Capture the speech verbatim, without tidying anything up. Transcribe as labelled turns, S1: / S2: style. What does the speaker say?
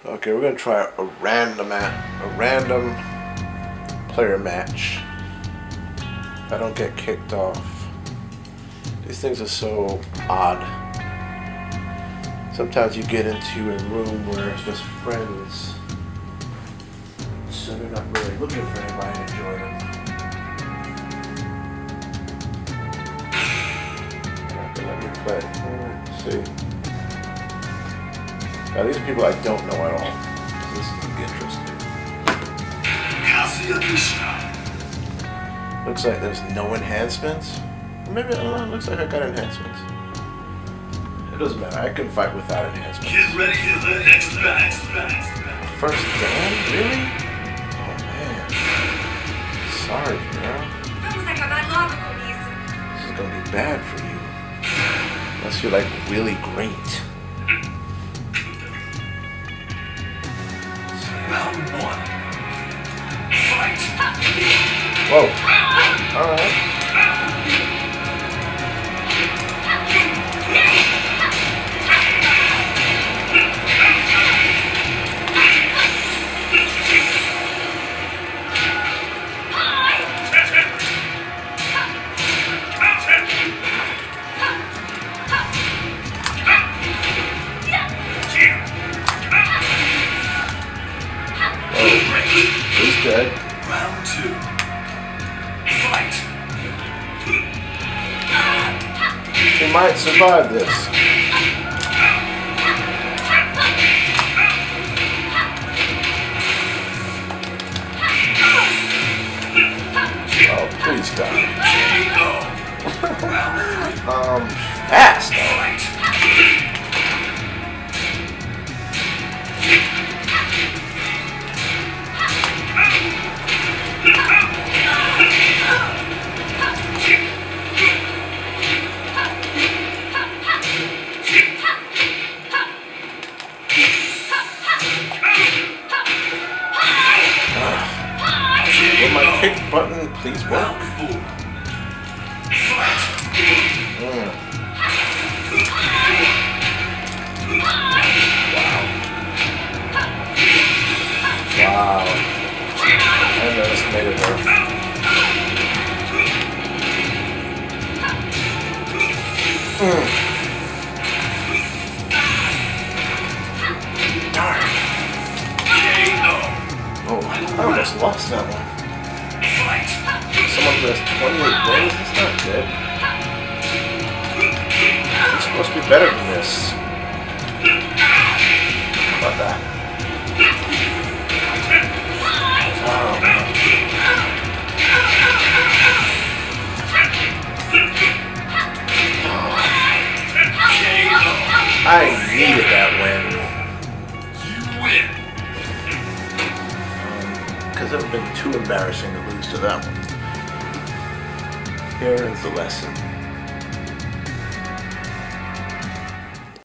S1: Okay, we're gonna try a random a random player match. If I don't get kicked off. These things are so odd. Sometimes you get into a room where it's just friends, so they're not really looking for anybody to join them. Let me play. Let's see. Now these are people I don't know at all. So this is gonna be interesting. Looks like there's no enhancements. Maybe, I don't know, it looks like I got enhancements. It doesn't matter, I can fight without enhancements.
S2: Get ready for the next match.
S1: First down? Really? Oh man. Sorry, girl. This is gonna be bad for you. Unless you're like really great.
S2: Round one. Fight.
S1: Whoa. Alright. He's dead.
S2: Round two. Fight.
S1: He might survive this. Oh, please stop. um, fast though. Will my kick button please work? Mm. Wow. Wow. I underestimated her. Mm. Darn. Oh, I almost lost that one. Someone who has twenty-eight wins, that's not good. It's supposed to be better than this. How about that? Oh, man. I needed that win. Because it would have been too embarrassing to lose to that one. Here is the lesson.